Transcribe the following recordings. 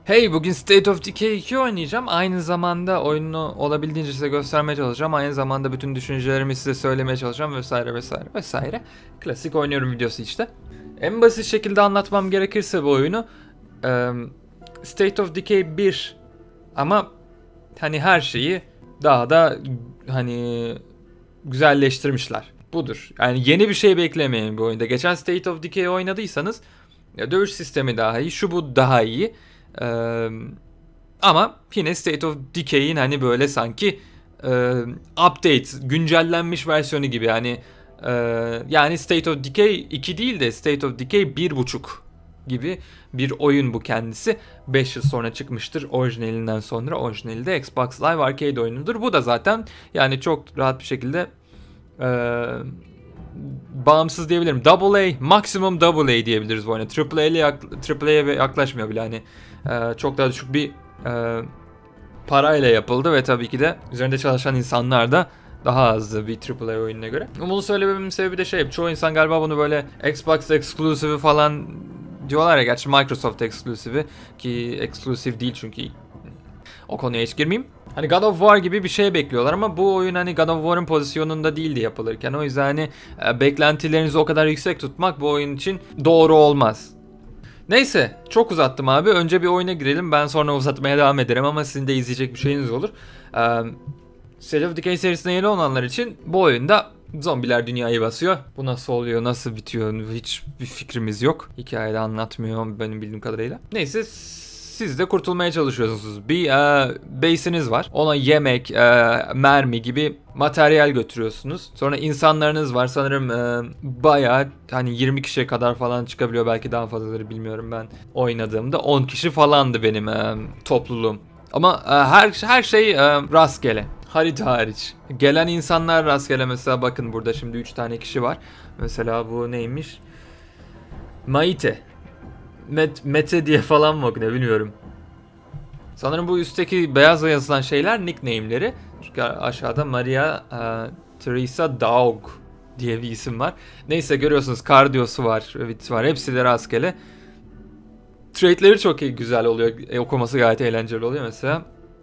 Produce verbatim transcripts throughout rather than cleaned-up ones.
Hey, bugün State of Decay iki oynayacağım. Aynı zamanda oyunu olabildiğince size göstermeye çalışacağım. Aynı zamanda bütün düşüncelerimi size söylemeye çalışacağım vesaire vesaire vesaire. Klasik oynuyorum videosu işte. En basit şekilde anlatmam gerekirse bu oyunu State of Decay bir ama hani her şeyi daha da hani güzelleştirmişler. Budur. Yani yeni bir şey beklemeyin bu oyunda. Geçen State of Decay oynadıysanız ya dövüş sistemi daha iyi, şu bu daha iyi. Ee, ama yine State of Decay'in hani böyle sanki e, update, güncellenmiş versiyonu gibi yani e, yani State of Decay iki değil de State of Decay bir buçuk gibi bir oyun bu kendisi. beş yıl sonra çıkmıştır orijinalinden sonra. Orijinali de Xbox Live Arcade oyunudur. Bu da zaten yani çok rahat bir şekilde e, bağımsız diyebilirim. Double A, maksimum Double A diyebiliriz bu oyuna. Triple A ile yak, Triple A'ye yaklaşmıyor bile hani. Ee, çok daha düşük bir e, parayla yapıldı ve tabii ki de üzerinde çalışan insanlar da daha azdı bir Triple A oyununa göre. Bunu söylememin sebebi de şey, çoğu insan galiba bunu böyle Xbox Exclusive'ı falan diyorlar ya, gerçi Microsoft Exclusive'ı ki Exclusive değil çünkü o konuya hiç girmeyeyim. Hani God of War gibi bir şey bekliyorlar ama bu oyun hani God of War'ın pozisyonunda değildi yapılırken. O yüzden hani e, beklentilerinizi o kadar yüksek tutmak bu oyun için doğru olmaz. Neyse, çok uzattım abi. Önce bir oyuna girelim. Ben sonra uzatmaya devam ederim ama sizin de izleyecek bir şeyiniz olur. Ee, State of Decay serisine yeni olanlar için bu oyunda zombiler dünyayı basıyor. Bu nasıl oluyor, nasıl bitiyor hiç bir fikrimiz yok. Hikayede anlatmıyor benim bildiğim kadarıyla. Neyse, siz de kurtulmaya çalışıyorsunuz. Bir e, base'iniz var. Ona yemek, e, mermi gibi materyal götürüyorsunuz. Sonra insanlarınız var. Sanırım e, bayağı hani yirmi kişiye kadar falan çıkabiliyor. Belki daha fazlaları bilmiyorum ben. Oynadığımda on kişi falandı benim e, topluluğum. Ama e, her her şey e, rastgele. Harita hariç. Gelen insanlar rastgele. Mesela bakın burada şimdi üç tane kişi var. Mesela bu neymiş? Maite. Met, Mete diye falan mı okunuyor bilmiyorum. Sanırım bu üstteki beyazla yazılan şeyler nickname'leri. Çünkü aşağıda Maria uh, Teresa Daug diye bir isim var. Neyse, görüyorsunuz kardiosu var, vit var. Hepsi de rastgele. Trade'leri çok iyi, güzel oluyor. E, okuması gayet eğlenceli oluyor mesela.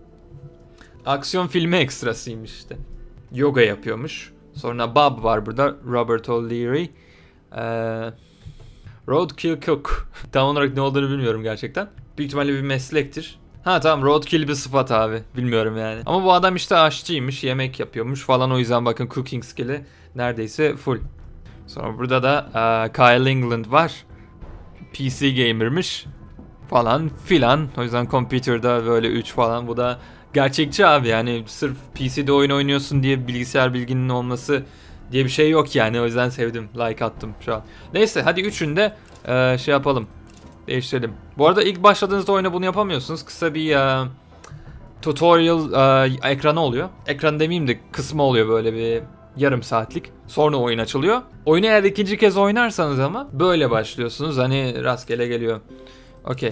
Aksiyon filmi ekstrasıymış işte. Yoga yapıyormuş. Sonra Bob var burada. Robert O'Leary. Eee... Roadkill Cook. Tam olarak ne olduğunu bilmiyorum gerçekten. Büyük ihtimalle bir meslektir. Ha tamam, roadkill bir sıfat abi. Bilmiyorum yani. Ama bu adam işte aşçıymış, yemek yapıyormuş falan. O yüzden bakın cooking skill'i neredeyse full. Sonra burada da uh, Kyle England var. P C gamer'mış falan filan. O yüzden computer'da böyle üç falan. Bu da gerçekçi abi yani. Sırf P C'de oyun oynuyorsun diye bilgisayar bilginin olması diye bir şey yok yani. O yüzden sevdim. Like attım şu an. Neyse, hadi üçünde e, şey yapalım. Değiştirelim. Bu arada ilk başladığınızda oyuna bunu yapamıyorsunuz. Kısa bir e, tutorial e, ekranı oluyor. Ekran demeyeyim de kısmı oluyor, böyle bir yarım saatlik. Sonra oyun açılıyor. Oyunu eğer ikinci kez oynarsanız ama böyle başlıyorsunuz. Hani rastgele geliyor. Okey.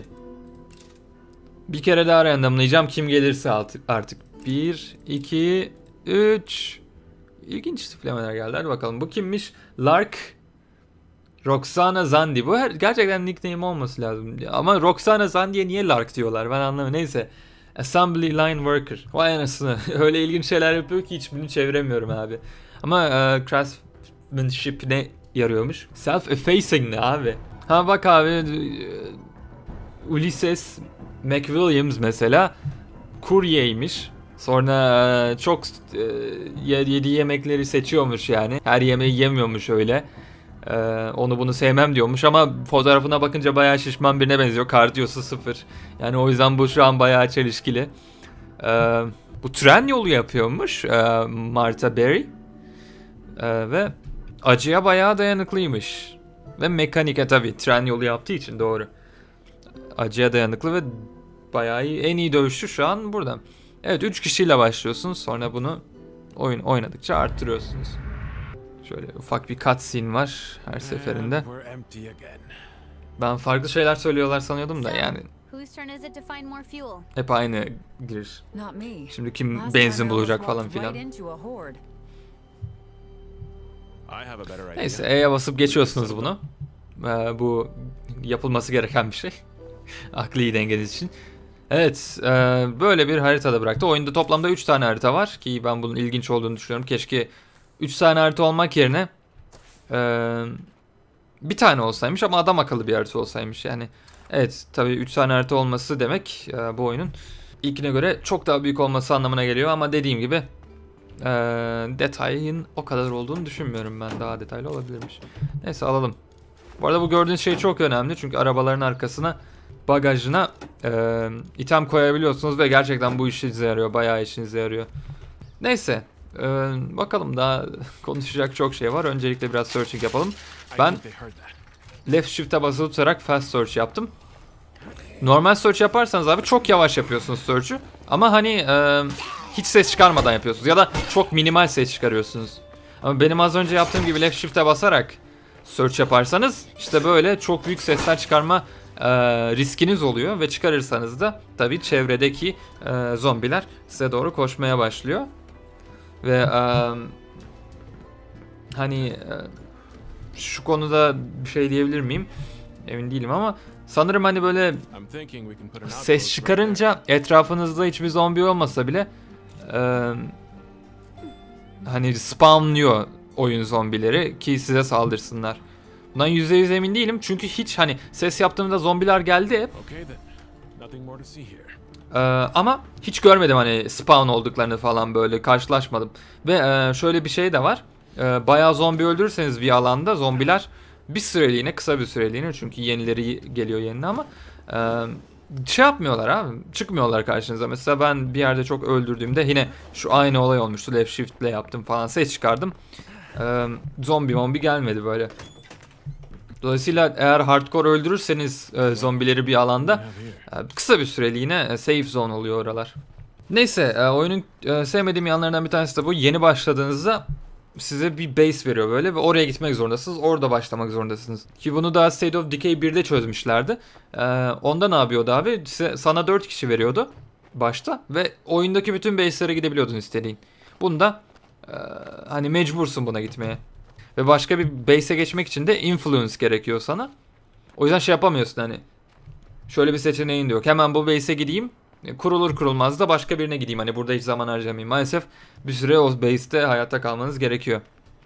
Bir kere daha randomlayacağım. Kim gelirse artık. bir, iki, üç... İlginç tiplemeler geldi. Hadi bakalım. Bu kimmiş? Lark Roxana Zandi. Bu her, gerçekten nickname olması lazım. Ama Roxana Zandi'ye niye Lark diyorlar? Ben anlamıyorum. Neyse. Assembly Line Worker. Vay anasını. Öyle ilginç şeyler yapıyor ki hiçbirini çeviremiyorum abi. Ama uh, craftsmanship ne yarıyormuş? Self-effacing ne abi? Ha bak abi. Ulysses McWilliams mesela kuryeymiş. Sonra çok e, yediği yemekleri seçiyormuş yani. Her yemeği yemiyormuş öyle. E, onu bunu sevmem diyormuş ama fotoğrafına bakınca bayağı şişman birine benziyor. Kardiyosu sıfır. Yani o yüzden bu şu an bayağı çelişkili. E, bu tren yolu yapıyormuş e, Martha Berry. E, ve acıya bayağı dayanıklıymış. Ve mekanike tabii, tren yolu yaptığı için doğru. Acıya dayanıklı ve bayağı iyi. En iyi dövüşçü şu an burada. Evet, üç kişiyle başlıyorsunuz. Sonra bunu oyun oynadıkça arttırıyorsunuz. Şöyle ufak bir cutscene var her seferinde. Ben farklı şeyler söylüyorlar sanıyordum da yani. Hep aynı giriş. Şimdi kim benzin bulacak falan filan. Neyse, E'ye basıp geçiyorsunuz bunu. Ee, bu yapılması gereken bir şey. Akli dengeniz için. Evet, e, böyle bir haritada bıraktı. Oyunda toplamda üç tane harita var ki ben bunun ilginç olduğunu düşünüyorum. Keşke üç tane harita olmak yerine e, bir tane olsaymış ama adam akıllı bir harita olsaymış. Yani evet, tabii üç tane harita olması demek e, bu oyunun ilkine göre çok daha büyük olması anlamına geliyor ama dediğim gibi e, detayın o kadar olduğunu düşünmüyorum ben. Daha detaylı olabilirmiş. Neyse, alalım. Bu arada bu gördüğünüz şey çok önemli çünkü arabaların arkasına, bagajına e, item koyabiliyorsunuz ve gerçekten bu işinize yarıyor. Bayağı işinize yarıyor. Neyse. e, bakalım, daha konuşacak çok şey var. Öncelikle biraz searching yapalım. Ben left shift'e basılı tutarak fast search yaptım. Normal search yaparsanız abi çok yavaş yapıyorsunuz search'ü. Ama hani e, hiç ses çıkarmadan yapıyorsunuz. Ya da çok minimal ses çıkarıyorsunuz. Ama benim az önce yaptığım gibi left shift'e basarak search yaparsanız işte böyle çok büyük sesler çıkarma e, riskiniz oluyor. Ve çıkarırsanız da tabii çevredeki e, zombiler size doğru koşmaya başlıyor. Ve e, hani e, şu konuda bir şey diyebilir miyim? Emin değilim ama sanırım hani böyle ses çıkarınca etrafınızda hiçbir zombi olmasa bile e, hani spawnlıyor oyun zombileri ki size saldırsınlar. Bundan yüzde yüz emin değilim çünkü hiç hani ses yaptığımda zombiler geldi hep. Ee, ama hiç görmedim hani spawn olduklarını falan, böyle karşılaşmadım. Ve e, şöyle bir şey de var. E, bayağı zombi öldürürseniz bir alanda zombiler bir süreliğine, kısa bir süreliğine, çünkü yenileri geliyor yenine, ama e, şey yapmıyorlar abi. Çıkmıyorlar karşınıza. Mesela ben bir yerde çok öldürdüğümde yine şu aynı olay olmuştu. Left shift ile yaptım falan, ses çıkardım. E, zombi mombi gelmedi böyle. Dolayısıyla eğer hardcore öldürürseniz e, zombileri bir alanda e, kısa bir süreliğine e, safe zone oluyor oralar. Neyse, e, oyunun e, sevmediğim yanlarından bir tanesi de bu. Yeni başladığınızda size bir base veriyor böyle ve oraya gitmek zorundasınız. Orada başlamak zorundasınız. Ki bunu daha State of Decay birde çözmüşlerdi. E, onda ne yapıyordu abi? Size, sana dört kişi veriyordu başta ve oyundaki bütün base'lere gidebiliyordun istediğin. Bunda e, hani mecbursun buna gitmeye. Ve başka bir base'e geçmek için de influence gerekiyor sana. O yüzden şey yapamıyorsun hani. Şöyle bir seçeneğin de yok. Hemen bu base'e gideyim. Kurulur kurulmaz da başka birine gideyim. Hani burada hiç zaman harcamayayım. Maalesef bir süre o base'te hayatta kalmanız gerekiyor.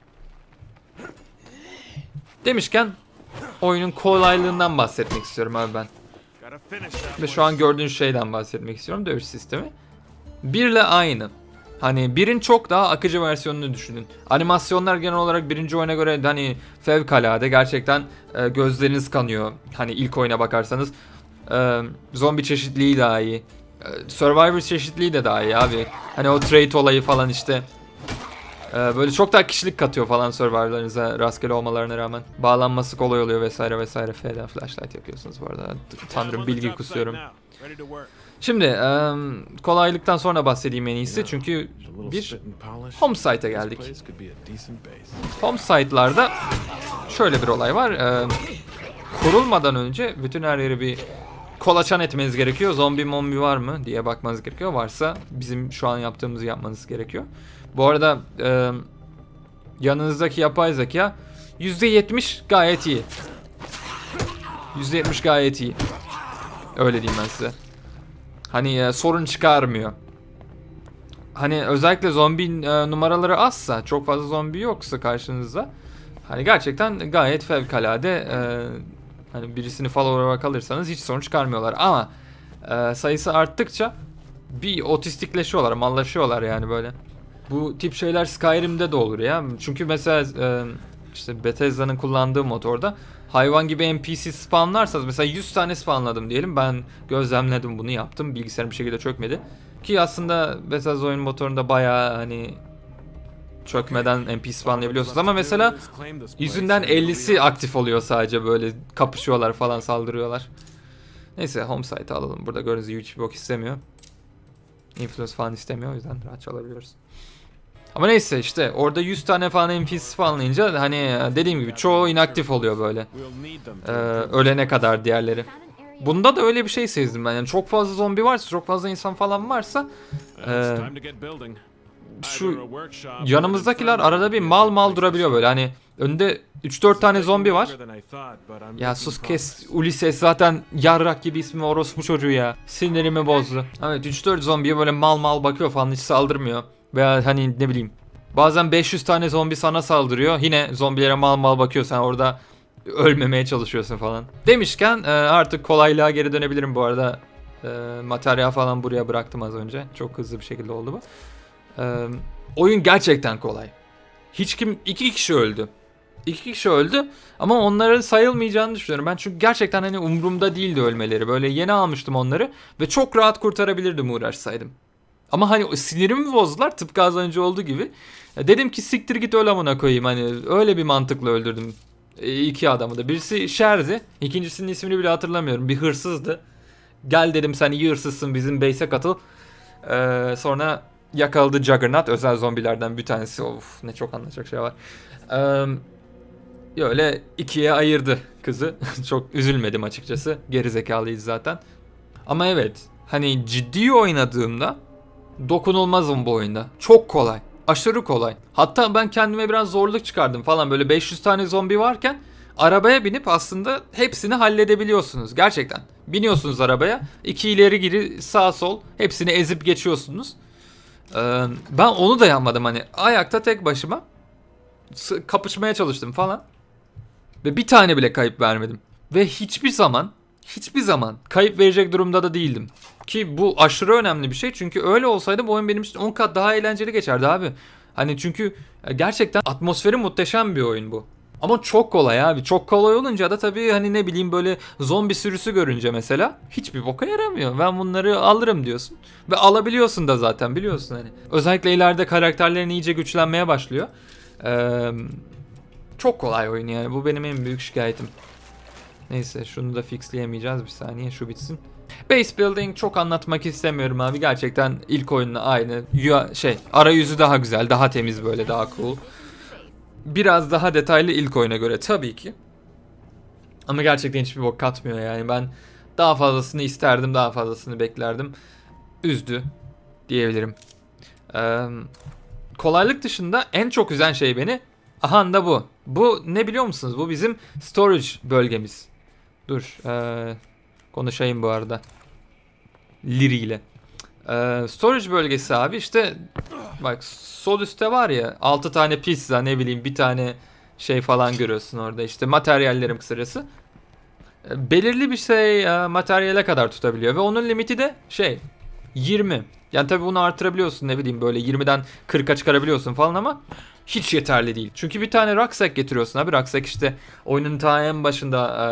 Demişken oyunun kolaylığından bahsetmek istiyorum abi ben. Ve şu an gördüğünüz şeyden bahsetmek istiyorum. Dövüş sistemi. Birle aynı. Hani birin çok daha akıcı versiyonunu düşünün. Animasyonlar genel olarak birinci oyuna göre hani fevkalade, gerçekten e, gözleriniz kanıyor. Hani ilk oyuna bakarsanız e, zombi çeşitliliği daha iyi. E, Survivor çeşitliliği de daha iyi abi. Hani o trait olayı falan işte. E, böyle çok daha kişilik katıyor falan Survivor'larınıza, rastgele olmalarına rağmen. Bağlanması kolay oluyor vesaire vesaire. F'den flashlight yakıyorsunuz bu arada. Tanrım, bilgi kusuyorum. Şimdi e, kolaylıktan sonra bahsedeyim en iyisi çünkü bir home site'e geldik. Home site'larda şöyle bir olay var. E, kurulmadan önce bütün her yeri bir kolaçan etmeniz gerekiyor. Zombi mombi var mı diye bakmanız gerekiyor. Varsa bizim şu an yaptığımızı yapmanız gerekiyor. Bu arada e, yanınızdaki yapay zeka yüzde yetmiş gayet iyi. yüzde yetmiş gayet iyi. Öyle diyeyim ben size. Hani e, sorun çıkarmıyor. Hani özellikle zombi e, numaraları azsa, çok fazla zombi yoksa karşınızda, hani gerçekten gayet fevkalade, e, hani birisini follow olarak alırsanız hiç sorun çıkarmıyorlar. Ama e, sayısı arttıkça bir otistikleşiyorlar, mallaşıyorlar yani böyle. Bu tip şeyler Skyrim'de de olur ya. Çünkü mesela e, işte Bethesda'nın kullandığı motorda hayvan gibi N P C spawnlarsanız, mesela yüz tane spawnladım diyelim, ben gözlemledim, bunu yaptım, bilgisayarım bir şekilde çökmedi ki aslında Bethesda oyun motorunda bayağı hani çökmeden N P C spawnlayabiliyorsunuz ama mesela yüzünden ellisi aktif oluyor, sadece böyle kapışıyorlar falan, saldırıyorlar. Neyse, home site'ı alalım. Burada gördüğünüz gibi hiçbir bok istemiyor, influence falan istemiyor, o yüzden rahat çalabiliyoruz. Ama neyse, işte orada yüz tane falan N P C spawnlayınca hani dediğim gibi çoğu inaktif oluyor böyle. Ee, ölene kadar diğerleri. Bunda da öyle bir şey sezdim ben. Yani çok fazla zombi varsa, çok fazla insan falan varsa e, şu yanımızdakiler arada bir mal mal durabiliyor böyle. Hani önde üç dört tane zombi var. Ya sus kes, Ulysses zaten yarrak gibi ismi, orospu çocuğu ya. Sinirimi bozdu. Evet, üç dört zombiye böyle mal mal bakıyor falan, hiç saldırmıyor. Veya hani ne bileyim, bazen beş yüz tane zombi sana saldırıyor. Yine zombilere mal mal bakıyor, sen orada ölmemeye çalışıyorsun falan. Demişken artık kolaylığa geri dönebilirim bu arada. Materyal falan buraya bıraktım az önce. Çok hızlı bir şekilde oldu bu. Oyun gerçekten kolay. Hiç kim, iki kişi öldü. İki kişi öldü ama onların sayılmayacağını düşünüyorum. Ben çünkü gerçekten hani umurumda değildi ölmeleri. Böyle yeni almıştım onları ve çok rahat kurtarabilirdim uğraşsaydım. Ama hani sinirimi bozdular, tıpkı az önce olduğu gibi. Dedim ki siktir git öl amına koyayım, hani öyle bir mantıkla öldürdüm iki adamı da. Birisi Şer'di, ikincisinin ismini bile hatırlamıyorum, bir hırsızdı. Gel dedim, sen iyi hırsızsın, bizim base'e katıl. Ee, sonra yakaladı Juggernaut, özel zombilerden bir tanesi. Of, ne çok anlatacak şey var. Ee, öyle ikiye ayırdı kızı. Çok üzülmedim açıkçası, gerizekalıyız zaten. Ama evet, hani ciddi oynadığımda dokunulmazım bu oyunda. Çok kolay. Aşırı kolay. Hatta ben kendime biraz zorluk çıkardım falan. Böyle beş yüz tane zombi varken arabaya binip aslında hepsini halledebiliyorsunuz. Gerçekten. Biniyorsunuz arabaya. İki ileri geri sağ sol. Hepsini ezip geçiyorsunuz. Ee, ben onu da yapmadım hani. Ayakta tek başıma kapışmaya çalıştım falan. Ve bir tane bile kayıp vermedim. Ve hiçbir zaman hiçbir zaman kayıp verecek durumda da değildim. Ki bu aşırı önemli bir şey. Çünkü öyle olsaydı bu oyun benim için on kat daha eğlenceli geçerdi abi. Hani çünkü gerçekten atmosferi muhteşem bir oyun bu. Ama çok kolay abi. Çok kolay olunca da tabii hani ne bileyim, böyle zombi sürüsü görünce mesela hiçbir boka yaramıyor. Ben bunları alırım diyorsun. Ve alabiliyorsun da zaten, biliyorsun hani. Özellikle ileride karakterlerin iyice güçlenmeye başlıyor. Ee, çok kolay oyun yani. Bu benim en büyük şikayetim. Neyse, şunu da fixleyemeyeceğiz. Bir saniye şu bitsin. Base building çok anlatmak istemiyorum abi. Gerçekten ilk oyunla aynı. Şey, arayüzü daha güzel, daha temiz, böyle daha cool. Biraz daha detaylı ilk oyuna göre tabii ki. Ama gerçekten hiçbir bok katmıyor yani. Ben daha fazlasını isterdim, daha fazlasını beklerdim. Üzdü diyebilirim. Ee, kolaylık dışında en çok üzen şey beni, aha da bu. Bu ne biliyor musunuz? Bu bizim storage bölgemiz. Dur. Ee, konuşayım bu arada. Liri ile. Ee, storage bölgesi abi işte. Bak sol üstte var ya, altı tane pizza, ne bileyim bir tane şey falan görüyorsun orada. İşte materyallerim kısacası. Ee, belirli bir şey e, materyale kadar tutabiliyor. Ve onun limiti de şey yirmi. Yani tabi bunu artırabiliyorsun, ne bileyim böyle yirmiden kırka çıkarabiliyorsun falan ama hiç yeterli değil. Çünkü bir tane rucksack getiriyorsun abi. Rucksack işte oyunun ta en başında e,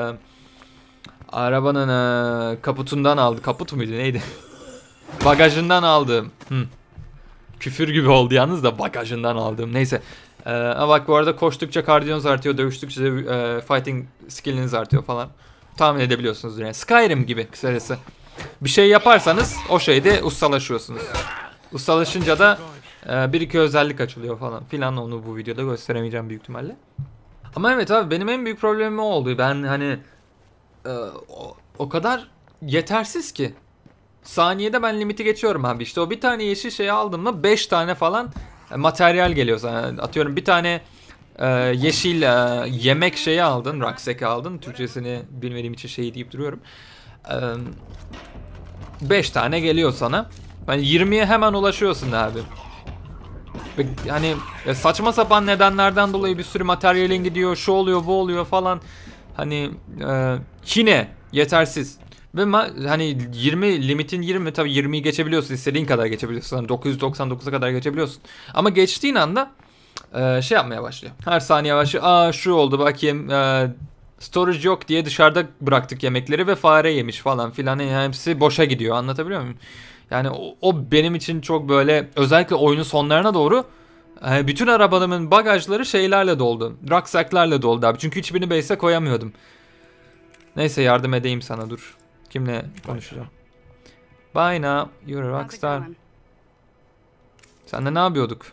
arabanın e, kaputundan aldı. Kaput muydu neydi? Bagajından aldım. Hı. Küfür gibi oldu yalnız da, bagajından aldığım. Neyse. Ee, ama bak bu arada koştukça kardiyonuz artıyor. Dövüştükçe de e, fighting skilliniz artıyor falan. Tahmin edebiliyorsunuz yani. Skyrim gibi kısacası. Bir şey yaparsanız o şeyde ustalaşıyorsunuz. Ustalaşınca da e, bir iki özellik açılıyor falan filan. Onu bu videoda gösteremeyeceğim büyük ihtimalle. Ama evet abi, benim en büyük problemim o oldu. Ben hani e, o, o kadar yetersiz ki. Saniyede ben limiti geçiyorum abi. İşte o bir tane yeşil şeyi aldım mı beş tane falan e, materyal geliyor sana. Atıyorum bir tane e, yeşil e, yemek şeyi aldın, rucksack'ı aldın. Türkçesini bilmediğim için şey deyip duruyorum. beş tane geliyor sana. Yani yirmiye hemen ulaşıyorsun abi. Ve hani saçma sapan nedenlerden dolayı bir sürü materyalin gidiyor. Şu oluyor, bu oluyor falan. Hani e, yine yetersiz. Ve hani yirmi, limitin yirmi, tabii yirmiyi geçebiliyorsun, istediğin kadar geçebiliyorsun. Yani dokuz yüz doksan dokuza kadar geçebiliyorsun. Ama geçtiğin anda e, şey yapmaya başlıyor. Her saniye başlıyor. Aa şu oldu bakayım. E, storage yok diye dışarıda bıraktık yemekleri ve fare yemiş falan filan. Yani hepsi boşa gidiyor. Anlatabiliyor muyum? Yani o, o benim için çok böyle, özellikle oyunun sonlarına doğru e, bütün arabalarımın bagajları şeylerle doldu. Rucksack'larla doldu abi. Çünkü hiçbirini base'e koyamıyordum. Neyse yardım edeyim sana, dur. Kimle konuşacağım? Bye now, you're a rockstar. Sen de ne yapıyorduk?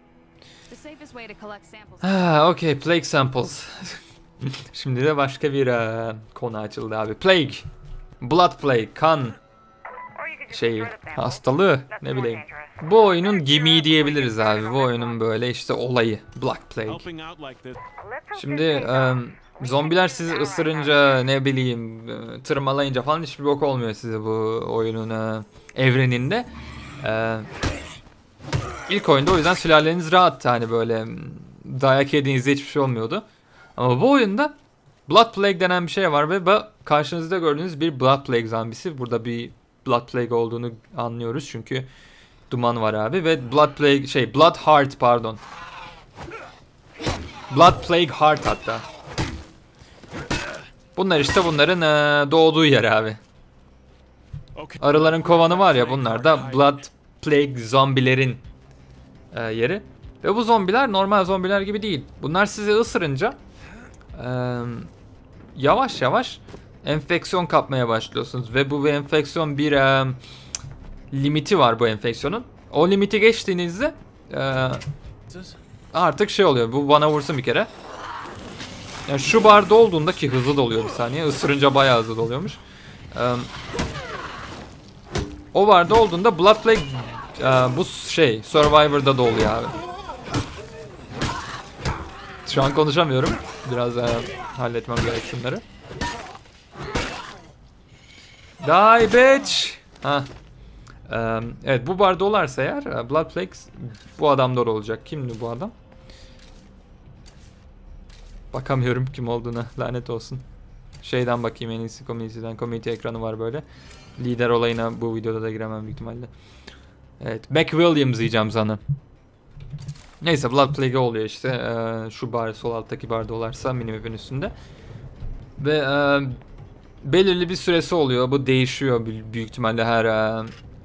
Ha, okay, plague samples. Şimdi de başka bir uh, konu açıldı abi. Plague. Blood plague, kan. şeyi, hastalığı, ne bileyim. Bu oyunun gimmiği diyebiliriz abi. Bu oyunun böyle işte olayı. Black Plague. Şimdi um, zombiler sizi ısırınca, ne bileyim, tırmalayınca falan hiçbir bok olmuyor size bu oyunun uh, evreninde. Uh, ilk oyunda o yüzden sülaleniz rahattı, hani böyle dayak yediğinizde hiçbir şey olmuyordu. Ama bu oyunda Blood Plague denen bir şey var ve bu karşınızda gördüğünüz bir Blood Plague zombisi. Burada bir Blood Plague olduğunu anlıyoruz çünkü duman var abi ve Blood Plague şey Blood Heart pardon. Blood Plague Heart hatta. Bunlar işte bunların ee, doğduğu yer abi. Arıların kovanı var ya, bunlar da Blood Plague zombilerin ee, yeri. Ve bu zombiler normal zombiler gibi değil. Bunlar sizi ısırınca ee, yavaş yavaş enfeksiyon kapmaya başlıyorsunuz ve bu enfeksiyon bir e, limiti var bu enfeksiyonun. O limiti geçtiğinizde e, artık şey oluyor. Bu bana vursun bir kere. Yani şu barda olduğunda, ki hızlı doluyor bir saniye. Isırınca bayağı hızlı doluyormuş. E, o barda olduğunda Blood Plague e, bu şey Survivor'da da oluyor abi. Şu an konuşamıyorum. Biraz e, halletmem gerek şunları. Die bitch. Ha. Ee, evet, bu bar dolarsa eğer Blood Plague bu adamda olacak. Kimdi bu adam? Bakamıyorum kim olduğuna, lanet olsun. Şeyden bakayım en iyisi, community'den. Community ekranı var böyle. Lider olayına bu videoda da giremem büyük ihtimalle. Evet, McWilliams diyeceğim sana. Neyse, Blood Plague oluyor işte. Ee, şu bar, sol alttaki bar dolarsa minimap'in üstünde. Ve e, belirli bir süresi oluyor. Bu değişiyor büyük ihtimalle her e,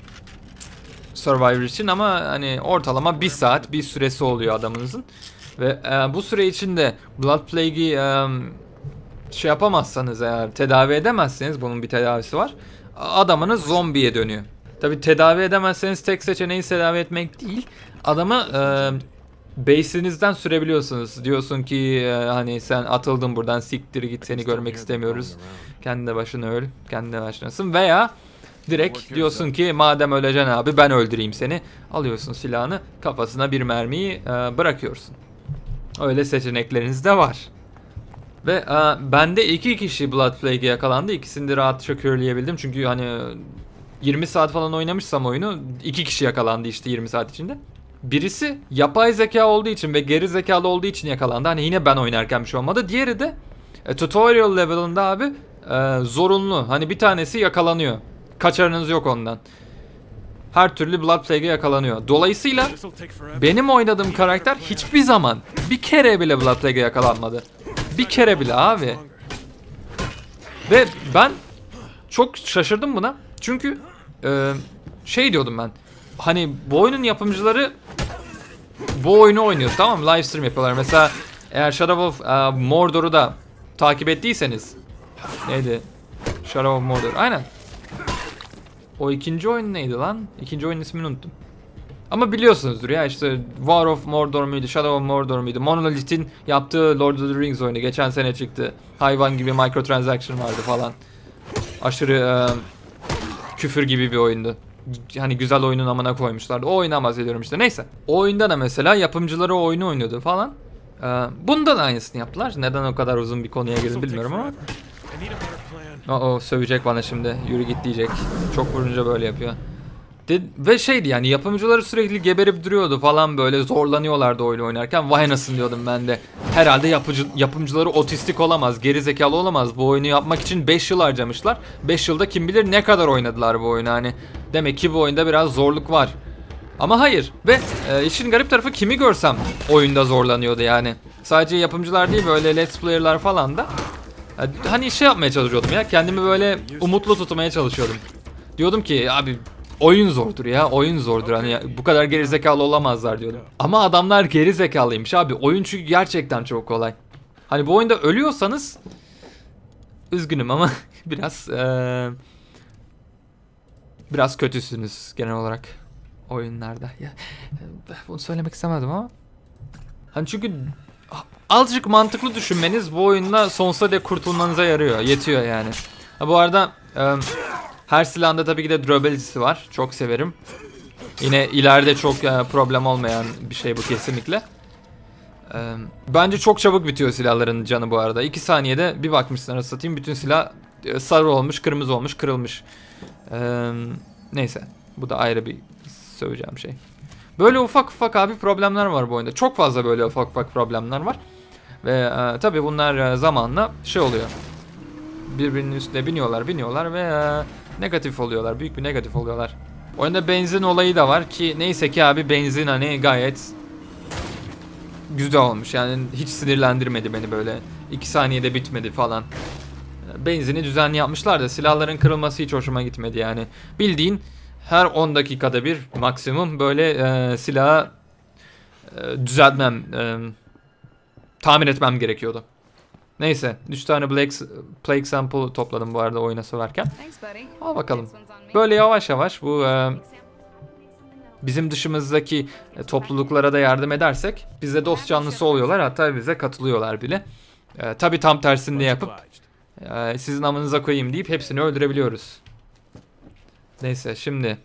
Survivor için ama hani ortalama bir saat bir süresi oluyor adamınızın. Ve e, bu süre içinde Blood Plague'i e, şey yapamazsanız, eğer tedavi edemezseniz, bunun bir tedavisi var. Adamınız zombiye dönüyor. Tabi tedavi edemezseniz tek seçeneğiniz tedavi etmek değil. Adamı e, base'inizden sürebiliyorsunuz. Diyorsun ki e, hani sen atıldın buradan, siktir git, seni görmek istemiyoruz. Kendi başına öl, kendi başınasın. Veya direkt diyorsun ki madem öleceksin abi, ben öldüreyim seni. Alıyorsun silahını, kafasına bir mermiyi e, bırakıyorsun. Öyle seçenekleriniz de var. Ve e, bende iki kişi Blood Plague'e yakalandı. İkisini de rahatça körleyebildim. Çünkü hani yirmi saat falan oynamışsam oyunu, iki kişi yakalandı işte yirmi saat içinde. Birisi yapay zeka olduğu için ve geri zekalı olduğu için yakalandı. Hani yine ben oynarken bir şey olmadı. Diğeri de e, tutorial level'ında abi e, zorunlu. Hani bir tanesi yakalanıyor. Kaçarınız yok ondan. Her türlü Blood Plague'e yakalanıyor. Dolayısıyla benim oynadığım karakter hiçbir zaman bir kere bile Blood Plague'e yakalanmadı. Bir kere bile abi. Ve ben çok şaşırdım buna. Çünkü e, şey diyordum ben. Hani bu oyunun yapımcıları bu oyunu oynuyor, tamam mı? Live stream yapıyorlar. Mesela eğer Shadow of uh, Mordor'u da takip ettiyseniz, neydi? Shadow of Mordor. Aynen. O ikinci oyun neydi lan? İkinci oyunun ismini unuttum. Ama biliyorsunuzdur ya, işte War of Mordor muydu, Shadow of Mordor muydu? Monolith'in yaptığı Lord of the Rings oyunu geçen sene çıktı. Hayvan gibi microtransaction vardı falan. Aşırı uh, küfür gibi bir oyundu. Hani güzel oyunun amına koymuşlardı. O oyundan bahsediyorum işte. Neyse. O oyunda da mesela yapımcıları o oyunu oynuyordu falan. Ee, bunda da aynısını yaptılar. Neden o kadar uzun bir konuya girdim bilmiyorum ama. O sövecek bana şimdi. Yürü git diyecek. Çok vurunca böyle yapıyor. De ve şeydi yani, yapımcıları sürekli geberip duruyordu falan, böyle zorlanıyorlardı oyunu oynarken. Vay nasıl diyordum ben de. Herhalde yapıcı, yapımcıları otistik olamaz, geri zekalı olamaz. Bu oyunu yapmak için beş yıl harcamışlar. beş yılda kim bilir ne kadar oynadılar bu oyunu hani. Demek ki bu oyunda biraz zorluk var. Ama hayır. Ve e, işin garip tarafı, kimi görsem oyunda zorlanıyordu yani. Sadece yapımcılar değil, böyle let's player'lar falan da. Yani, hani şey yapmaya çalışıyordum ya. Kendimi böyle umutlu tutmaya çalışıyordum. Diyordum ki abi oyun zordur ya, oyun zordur, hani bu kadar geri zekalı olamazlar diyordum. Ama adamlar geri zekalıymış abi. Oyun çünkü gerçekten çok kolay. Hani bu oyunda ölüyorsanız üzgünüm ama biraz ee, biraz kötüsünüz genel olarak oyunlarda. Ya, bunu söylemek istemedim ama. Hani çünkü azıcık mantıklı düşünmeniz bu oyunla sonsuza dek kurtulmanıza yarıyor, yetiyor yani. Ha, bu arada ee, Her silahında tabii ki de durability'si var. Çok severim. Yine ileride çok e, problem olmayan bir şey bu kesinlikle. E, bence çok çabuk bitiyor silahların canı bu arada. iki saniyede bir bakmışsın satayım bütün silah e, sarı olmuş, kırmızı olmuş, kırılmış. E, neyse. Bu da ayrı bir söyleyeceğim şey. Böyle ufak ufak abi problemler var bu oyunda. Çok fazla böyle ufak ufak problemler var. Ve e, tabii bunlar e, zamanla şey oluyor. Birbirinin üstüne biniyorlar, biniyorlar ve e, negatif oluyorlar. Büyük bir negatif oluyorlar. Oyunda benzin olayı da var ki neyse ki abi benzin hani gayet güzel olmuş. Yani hiç sinirlendirmedi beni böyle. iki saniyede bitmedi falan. Benzini düzenli yapmışlar da silahların kırılması hiç hoşuma gitmedi yani. Bildiğin her on dakikada bir maksimum böyle e, silahı e, düzeltmem, e, tamir etmem gerekiyordu. Neyse, üç tane Black, Plague Sample topladım bu arada oyuna severken. Al bakalım. Böyle yavaş yavaş bu e, bizim dışımızdaki e, topluluklara da yardım edersek bize dost canlısı oluyorlar, hatta bize katılıyorlar bile. E, tabii tam tersini de yapıp e, sizin amınıza koyayım deyip hepsini öldürebiliyoruz. Neyse şimdi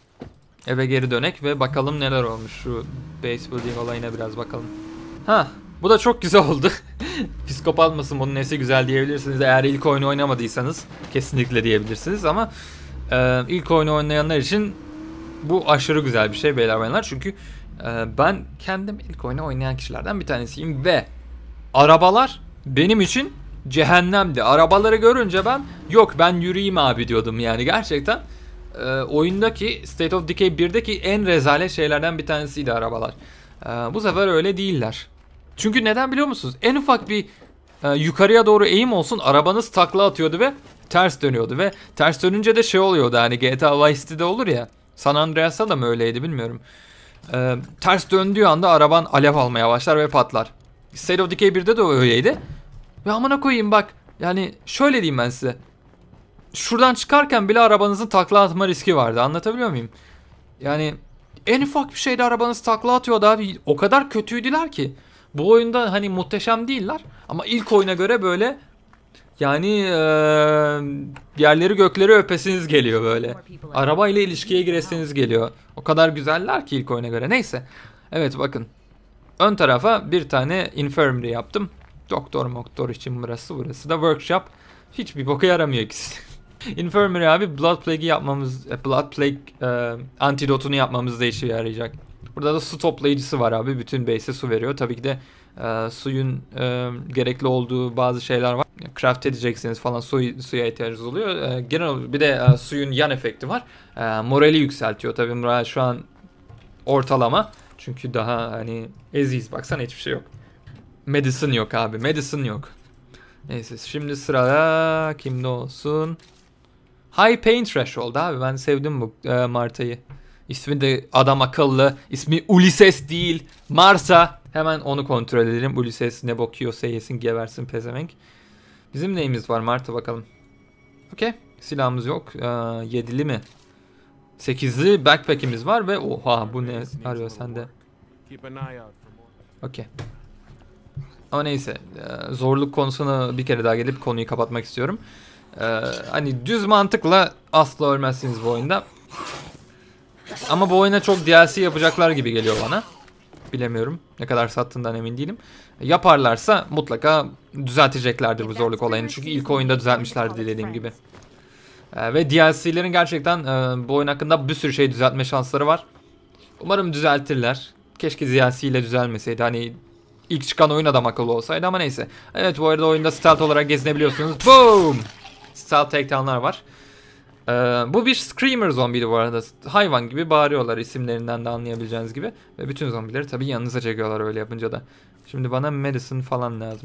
eve geri dönek ve bakalım neler olmuş. Şu base building olayına biraz bakalım. Ha, bu da çok güzel oldu. Psikopat mısın bunun nesi güzel diyebilirsiniz. Eğer ilk oyunu oynamadıysanız kesinlikle diyebilirsiniz ama e, ilk oyunu oynayanlar için bu aşırı güzel bir şey beyler bayanlar. Çünkü e, ben kendim ilk oyunu oynayan kişilerden bir tanesiyim ve arabalar benim için cehennemdi. Arabaları görünce ben yok ben yürüyeyim abi diyordum yani gerçekten. E, oyundaki State of Decay birdeki en rezalet şeylerden bir tanesiydi arabalar. E, bu sefer öyle değiller. Çünkü neden biliyor musunuz? En ufak bir e, yukarıya doğru eğim olsun arabanız takla atıyordu ve ters dönüyordu ve ters dönünce de şey oluyordu hani G T A Vice City'de olur ya. San Andreas'ta da mı öyleydi bilmiyorum. E, ters döndüğü anda araban alev almaya başlar ve patlar. State of Decay birde de öyleydi. Ve amına koyayım bak yani şöyle diyeyim ben size. Şuradan çıkarken bile arabanızın takla atma riski vardı. Anlatabiliyor muyum? Yani en ufak bir şeyde arabanız takla atıyordu abi. O kadar kötüydüler ki. Bu oyunda hani muhteşem değiller. Ama ilk oyuna göre böyle yani ee, yerleri gökleri öpesiniz geliyor böyle. Arabayla ilişkiye giresiniz geliyor. O kadar güzeller ki ilk oyuna göre. Neyse. Evet bakın. Ön tarafa bir tane infirmary yaptım. Doktor moktor için burası. Burası da workshop. Hiçbir boka yaramıyor ikisi. Infirmary abi Blood Plague'i yapmamız, Blood Plague e, antidotunu yapmamızda işe yarayacak. Burada da su toplayıcısı var abi. Bütün base'e su veriyor. Tabii ki de e, suyun e, gerekli olduğu bazı şeyler var. Craft edeceksiniz falan su, suya ihtiyacınız oluyor. E, genel bir de e, suyun yan efekti var. E, morali yükseltiyor. Tabii moral şu an ortalama. Çünkü daha hani eziz. Baksana hiçbir şey yok. Medicine yok abi. Medicine yok. Neyse şimdi sırada kimde olsun? High Pain Threshold abi. Ben sevdim bu e, Marta'yı. İsmi de adam akıllı. İsmi Ulysses değil. Marta. Hemen onu kontrol edelim. Ulysses ne bok yiyorsa yesin gebersin pezevenk. Bizim neyimiz var Marta bakalım. Okey. Silahımız yok. Ee, yedili mi? Sekizli backpack'imiz var ve oha bu ne arıyor sende. Okey. Ama neyse. E, zorluk konusuna bir kere daha gelip konuyu kapatmak istiyorum. E, hani düz mantıkla asla ölmezsiniz bu oyunda. Ama bu oyuna çok D L C yapacaklar gibi geliyor bana. Bilemiyorum. Ne kadar sattığından emin değilim. Yaparlarsa mutlaka düzelteceklerdir bu zorluk olayını. Çünkü ilk oyunda düzeltmişlerdi dediğim gibi. Ee, ve D L C'lerin gerçekten e, bu oyun hakkında bir sürü şey düzeltme şansları var. Umarım düzeltirler. Keşke D L C ile düzelmeseydi. Hani ilk çıkan oyun adam akıllı olsaydı ama neyse. Evet bu arada oyunda stealth olarak gezinebiliyorsunuz. Boom! Stealth takedown'lar var. Ee, bu bir screamer zombiydi bu arada. Hayvan gibi bağırıyorlar isimlerinden de anlayabileceğiniz gibi. Ve bütün zombileri tabii yanınıza çekiyorlar öyle yapınca da. Şimdi bana medicine falan lazım.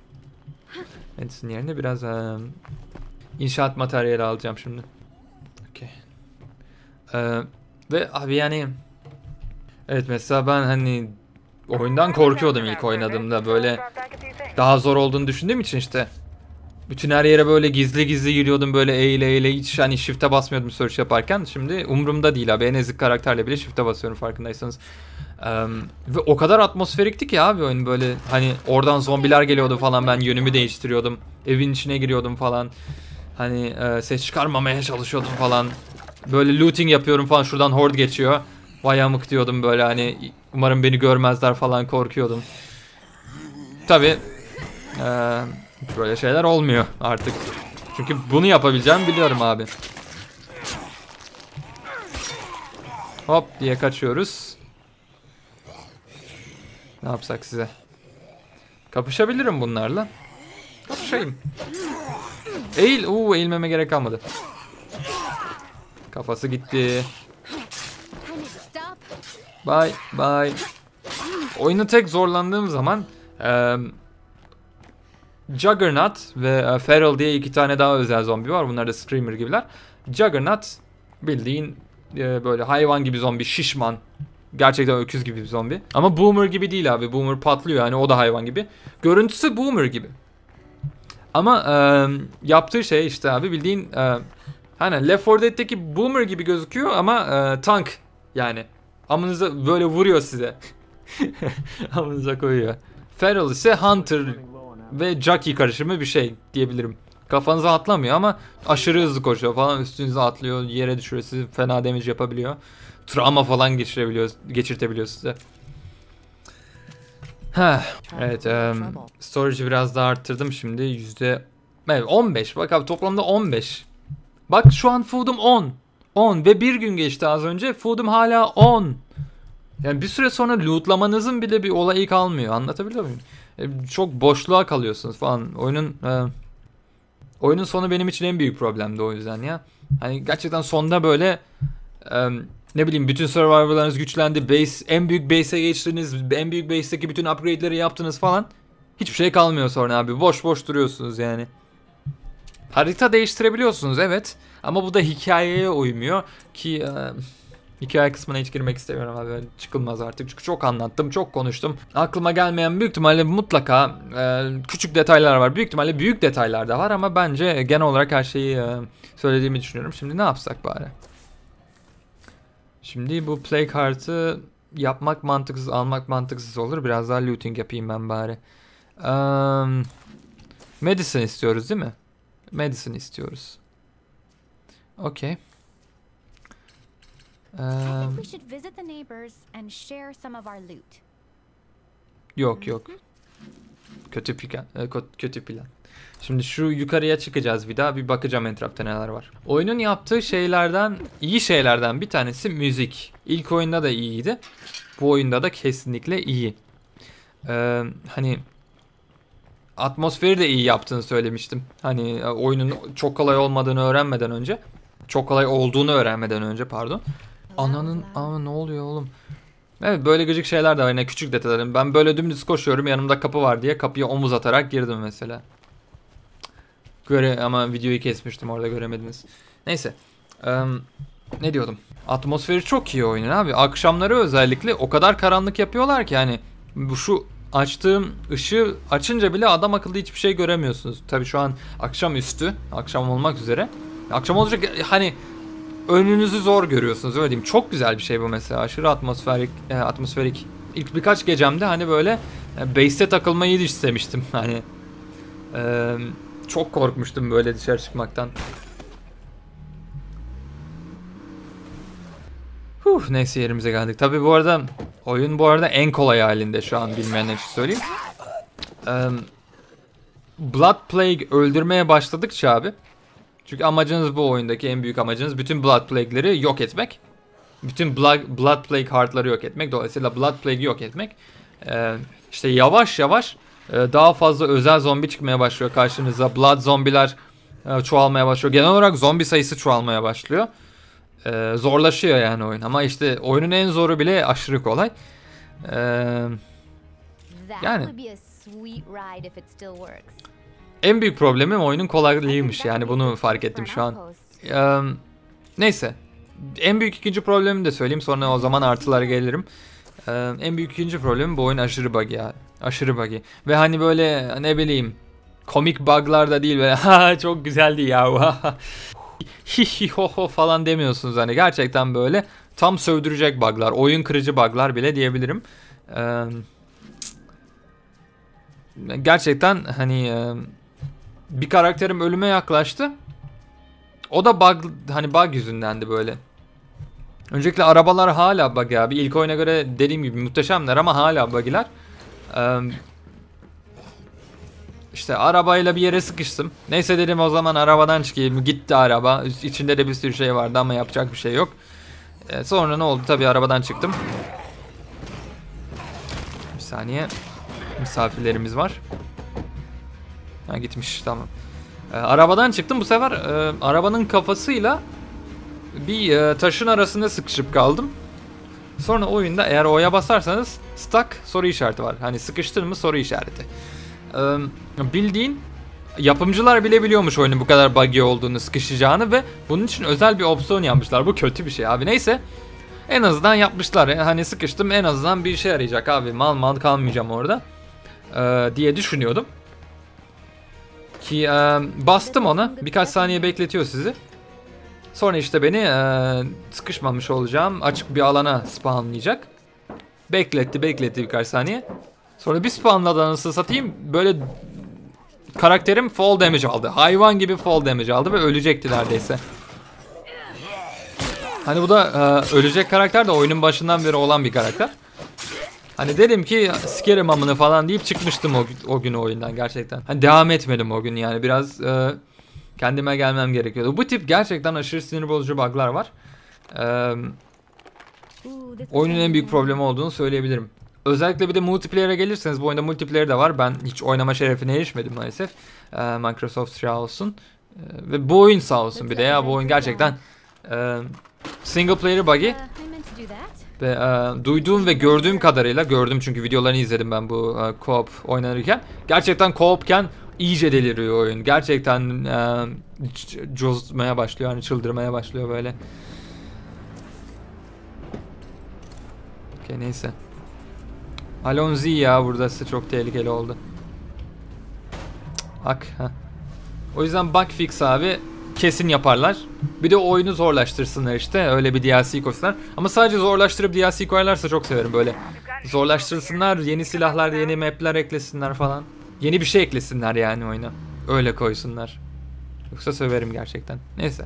Medicine yerine biraz um, inşaat materyali alacağım şimdi. Okay. Ee, ve abi yani evet mesela ben hani oyundan korkuyordum ilk oynadığımda böyle daha zor olduğunu düşündüğüm için işte. Bütün her yere böyle gizli gizli giriyordum böyle eğile eğile hiç hani shift'e basmıyordum search yaparken. Şimdi umurumda değil abi en ezik karakterle bile shift'e basıyorum farkındaysanız. Ee, ve o kadar atmosferikti ki abi oyun böyle hani oradan zombiler geliyordu falan ben yönümü değiştiriyordum. Evin içine giriyordum falan. Hani e, ses çıkarmamaya çalışıyordum falan. Böyle looting yapıyorum falan, şuradan horde geçiyor. Vay amık diyordum böyle, hani umarım beni görmezler falan, korkuyordum. Tabi e, böyle şeyler olmuyor artık. Çünkü bunu yapabileceğimi biliyorum abi. Hop diye kaçıyoruz. Ne yapsak size? Kapışabilirim bunlarla. Kapışayım. Eğil. Uuu, eğilmeme gerek kalmadı. Kafası gitti. Bye bye. Oyunu tek zorlandığım zaman e, Juggernaut ve e, Feral diye iki tane daha özel zombi var. Bunlar da Screamer gibiler. Juggernaut bildiğin e, böyle hayvan gibi zombi, şişman. Gerçekten öküz gibi bir zombi. Ama Boomer gibi değil abi. Boomer patlıyor yani, o da hayvan gibi. Görüntüsü Boomer gibi. Ama e, yaptığı şey işte abi bildiğin e, hani Left four Dead'teki Boomer gibi gözüküyor ama e, tank yani. Amınıza böyle vuruyor size. Amınıza koyuyor. Feral ise Hunter ve Jockey karışımı bir şey diyebilirim. Kafanıza atlamıyor ama aşırı hızlı koşuyor falan, üstünüze atlıyor, yere düşürüyor sizi, fena damage yapabiliyor. Travma falan geçirebiliyor, geçirtebiliyor size. Heh, evet, um, storage'ı biraz daha arttırdım şimdi, yüzde evet, on beş. Bak abi, toplamda on beş. Bak şu an food'um on. on ve bir gün geçti az önce, food'um hala on. Yani bir süre sonra lootlamanızın bile bir olayı kalmıyor. Anlatabiliyor muyum? E, çok boşluğa kalıyorsunuz falan. Oyunun e, oyunun sonu benim için en büyük problemdi o yüzden ya. Hani gerçekten sonda böyle e, ne bileyim, bütün survivor'larınız güçlendi. Base, en büyük base'e geçtiniz. En büyük base'teki bütün upgrade'leri yaptınız falan. Hiçbir şey kalmıyor sonra abi. Boş boş duruyorsunuz yani. Harita değiştirebiliyorsunuz evet. Ama bu da hikayeye uymuyor ki e, hikaye kısmına hiç girmek istemiyorum abi. Çıkılmaz artık çünkü çok anlattım, çok konuştum. Aklıma gelmeyen büyük ihtimalle mutlaka e, küçük detaylar var. Büyük ihtimalle büyük detaylar da var ama bence genel olarak her şeyi e, söylediğimi düşünüyorum. Şimdi ne yapsak bari? Şimdi bu play kartı yapmak mantıksız, almak mantıksız olur. Biraz daha looting yapayım ben bari. Um, medicine istiyoruz değil mi? Medicine istiyoruz. Okey. Um, yok yok. Kötü plan. Kötü plan. Şimdi şu yukarıya çıkacağız bir daha. Bir bakacağım etrafta neler var. Oyunun yaptığı şeylerden, iyi şeylerden bir tanesi müzik. İlk oyunda da iyiydi. Bu oyunda da kesinlikle iyi. Ee, hani atmosferi de iyi yaptığını söylemiştim. Hani oyunun çok kolay olmadığını öğrenmeden önce. Çok kolay olduğunu öğrenmeden önce pardon. Ananın ama ne oluyor oğlum? Evet, böyle gıcık şeyler de var yine, küçük detaylarım. Ben böyle dümdüz koşuyorum, yanımda kapı var diye kapıya omuz atarak girdim mesela. Göre ama videoyu kesmiştim, orada göremediniz. Neyse. Ee, ne diyordum? Atmosferi çok iyi oyunun abi. Akşamları özellikle o kadar karanlık yapıyorlar ki hani bu şu açtığım ışığı açınca bile adam akıllı hiçbir şey göremiyorsunuz. Tabii şu an akşamüstü, akşam olmak üzere. Akşam olacak hani, önünüzü zor görüyorsunuz öyle diyeyim. Çok güzel bir şey bu mesela. Aşırı atmosferik, e, atmosferik. İlk birkaç gecemde hani böyle e, base'te takılmayı istemiştim. Hani e, çok korkmuştum böyle dışarı çıkmaktan. Huh, neyse yerimize geldik. Tabii bu arada oyun bu arada en kolay halinde şu an, bilmeyenler için söyleyeyim. E, Blood Plague öldürmeye başladıkça abi. Çünkü amacınız, bu oyundaki en büyük amacınız bütün Blood Plague'leri yok etmek. Bütün Blood, Blood Plague Heart'ları yok etmek. Dolayısıyla Blood Plague'i yok etmek. Ee, işte yavaş yavaş e, daha fazla özel zombi çıkmaya başlıyor karşınıza. Blood zombiler e, çoğalmaya başlıyor. Genel olarak zombi sayısı çoğalmaya başlıyor. E, zorlaşıyor yani oyun. Ama işte oyunun en zoru bile aşırı kolay. E, yani en büyük problemim oyunun kolaylığıymış, yani bunu fark ettim şu an. Ee, neyse. En büyük ikinci problemimi de söyleyeyim, sonra o zaman artılara gelirim. Ee, en büyük ikinci problemim, bu oyun aşırı buggy ya. Aşırı buggy. Ve hani böyle ne bileyim, komik bug'lar da değil böyle ha çok güzeldi ya hi hi ho ho falan demiyorsunuz hani, gerçekten böyle tam sövdürecek bug'lar, oyun kırıcı bug'lar bile diyebilirim. Ee, gerçekten hani e, bir karakterim ölüme yaklaştı. O da bug, hani bug yüzündendi böyle. Öncelikle arabalar hala bug abi. İlk oyuna göre dediğim gibi muhteşemler ama hala bug'ler. Ee, işte arabayla bir yere sıkıştım. Neyse dedim o zaman arabadan çıkayım. Gitti araba. İçinde de bir sürü şey vardı ama yapacak bir şey yok. Ee, sonra ne oldu? Tabii arabadan çıktım. Bir saniye. Misafirlerimiz var. Ha gitmiş, tamam. Ee, arabadan çıktım bu sefer e, arabanın kafasıyla bir e, taşın arasında sıkışıp kaldım. Sonra oyunda eğer O'ya basarsanız stuck soru işareti var. Hani sıkıştın mı soru işareti. Ee, bildiğin yapımcılar bile biliyormuş oyunun bu kadar buggy olduğunu, sıkışacağını ve bunun için özel bir opsiyon yapmışlar. Bu kötü bir şey abi. Neyse. En azından yapmışlar. Hani sıkıştım, en azından bir işe yarayacak abi. Mal mal kalmayacağım orada. Ee, diye düşünüyordum. Ki e, bastım ona. Birkaç saniye bekletiyor sizi. Sonra işte beni e, sıkışmamış olacağım açık bir alana spawnlayacak. Bekletti bekletti birkaç saniye. Sonra bir spawnladı anasını satayım. Böyle karakterim fall damage aldı. Hayvan gibi fall damage aldı ve ölecekti neredeyse. Hani bu da e, ölecek karakter de oyunun başından beri olan bir karakter. Hani dedim ki sikerim amını falan deyip çıkmıştım o, o gün oyundan gerçekten. Hani devam etmedim o gün yani biraz e, kendime gelmem gerekiyordu. Bu tip gerçekten aşırı sinir bozucu bug'lar var. E, oyunun en büyük problemi olduğunu söyleyebilirim. Özellikle bir de multiplayer'e gelirseniz bu oyunda multiplayer de var. Ben hiç oynama şerefine erişmedim maalesef. E, Microsoft sağ olsun. E, ve bu oyun sağ olsun bir de ya bu oyun gerçekten e, single player buggy. Ve e, duyduğum ve gördüğüm kadarıyla gördüm çünkü videolarını izledim ben bu e, co-op oynanırken. Gerçekten co-op'ken iyice deliriyor oyun. Gerçekten e, cozmaya başlıyor yani çıldırmaya başlıyor böyle. Okey neyse. Alonzi ya buradası çok tehlikeli oldu. Bak ha. O yüzden bug fix abi kesin yaparlar. Bir de oyunu zorlaştırsınlar işte. Öyle bir D L C koysunlar. Ama sadece zorlaştırıp D L C koyarlarsa çok severim böyle. Zorlaştırsınlar, yeni silahlar, yeni map'ler eklesinler falan. Yeni bir şey eklesinler yani oyuna. Öyle koysunlar. Yoksa severim gerçekten. Neyse.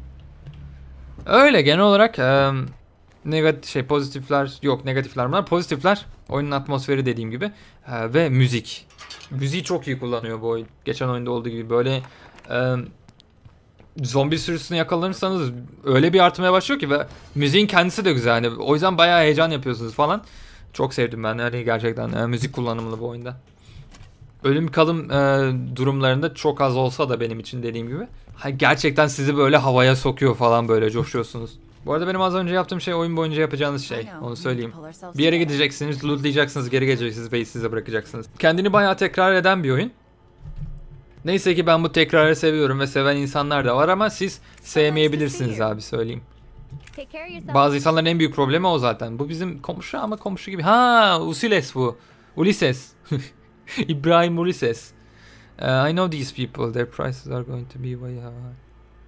Öyle genel olarak e, negatif şey pozitifler yok, negatifler bunlar. Pozitifler oyunun atmosferi dediğim gibi e, ve müzik. Müziği çok iyi kullanıyor bu oyun. Geçen oyunda olduğu gibi böyle e, zombi sürüsünü yakalanırsanız öyle bir artmaya başlıyor ki ve müziğin kendisi de güzel. Yani o yüzden bayağı heyecan yapıyorsunuz falan. Çok sevdim ben yani gerçekten e, müzik kullanımını bu oyunda. Ölüm kalım e, durumlarında çok az olsa da benim için dediğim gibi. Ha, gerçekten sizi böyle havaya sokuyor falan böyle coşuyorsunuz. Bu arada benim az önce yaptığım şey oyun boyunca yapacağınız şey. Onu söyleyeyim. Bir yere gideceksiniz, lootlayacaksınız, geri geleceksiniz ve size bırakacaksınız. Kendini bayağı tekrar eden bir oyun. Neyse ki ben bu tekrarı seviyorum ve seven insanlar da var ama siz sevmeyebilirsiniz abi söyleyeyim. Bazı insanların en büyük problemi o zaten. Bu bizim komşu ama komşu gibi. Ha, Ulises bu. Ulises. İbrahim Ulises. Uh, I know these people. Their prices are going to be way high.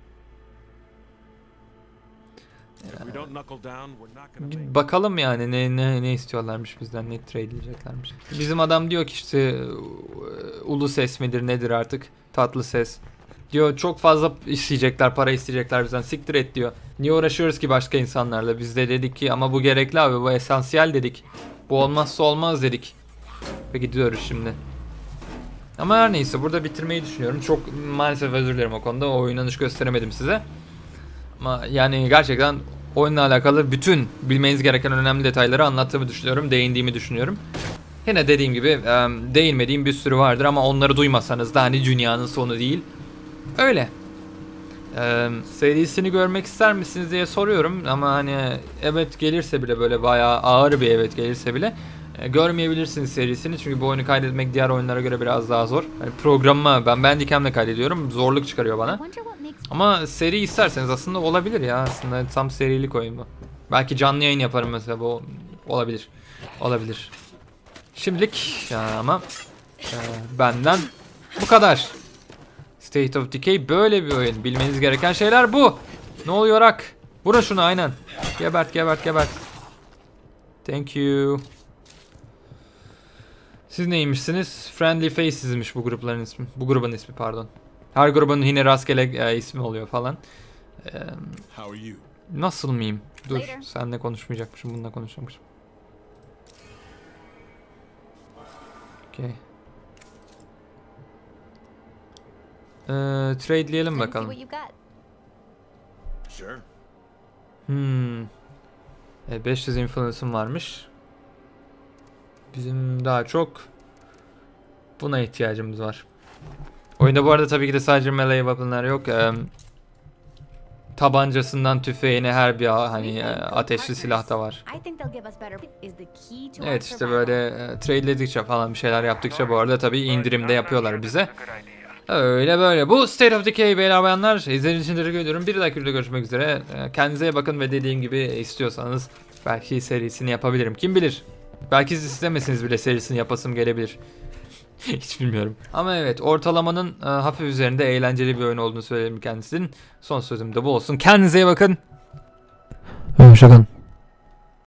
Bakalım yani ne ne ne istiyorlarmış bizden, ne trade edeceklermiş. Bizim adam diyor ki işte ulu ses midir nedir artık, tatlı ses. Diyor çok fazla isteyecekler, para isteyecekler bizden, siktir et diyor. Niye uğraşıyoruz ki başka insanlarla? Biz de dedik ki ama bu gerekli abi, bu esansiyel dedik. Bu olmazsa olmaz dedik. Ve gidiyoruz şimdi. Ama her neyse burada bitirmeyi düşünüyorum. Çok maalesef özür dilerim o konuda, o oynanış gösteremedim size. Ama yani gerçekten oyunla alakalı bütün bilmeniz gereken önemli detayları anlattığımı düşünüyorum, değindiğimi düşünüyorum. Yine dediğim gibi e, değinmediğim bir sürü vardır ama onları duymasanız da hani dünyanın sonu değil. Öyle. E, serisini görmek ister misiniz diye soruyorum ama hani evet gelirse bile, böyle bayağı ağır bir evet gelirse bile e, görmeyebilirsiniz serisini çünkü bu oyunu kaydetmek diğer oyunlara göre biraz daha zor. Yani programıma ben Bandicam'le kaydediyorum, zorluk çıkarıyor bana. Ama seri isterseniz aslında olabilir ya, aslında tam serilik oyun bu. Belki canlı yayın yaparım mesela, bu olabilir. Olabilir. Şimdilik ya ama e, benden bu kadar. State of Decay böyle bir oyun. Bilmeniz gereken şeyler bu. Ne oluyor Ak? Vurun şunu aynen. Gebert gebert gebert. Thank you. Siz neymişsiniz? Friendly Faces'miş bu grupların ismi. Bu grubun ismi pardon. Her grubun yine rastgele e, ismi oluyor falan. E, nasıl mıyım? Dur, seninle konuşmayacakmışım, bununla konuşacakmışım. Okay. Ee, trade'leyelim bakalım. Hmm. E, beş yüz influence'ım varmış. Bizim daha çok buna ihtiyacımız var. Oyunda bu arada tabii ki de sadece melee weapon'lar yok. Ee, tabancasından tüfeğine her bir hani e, ateşli silah da var. Evet, işte böyle e, trade'ledikçe falan bir şeyler yaptıkça bu arada tabii indirimde yapıyorlar bize. Öyle böyle. Bu State of Decay beyler bayanlar. İzlediğiniz için teşekkür ediyorum. Bir dahaki videoda görüşmek üzere. Kendinize iyi bakın ve dediğim gibi istiyorsanız belki serisini yapabilirim. Kim bilir? Belki siz istemesiniz bile serisini yapasım gelebilir. Hiç bilmiyorum. Ama evet, ortalamanın e, hafif üzerinde eğlenceli bir oyun olduğunu söyleyelim kendisinin. Son sözüm de bu olsun. Kendinize iyi bakın. Hoşçakalın.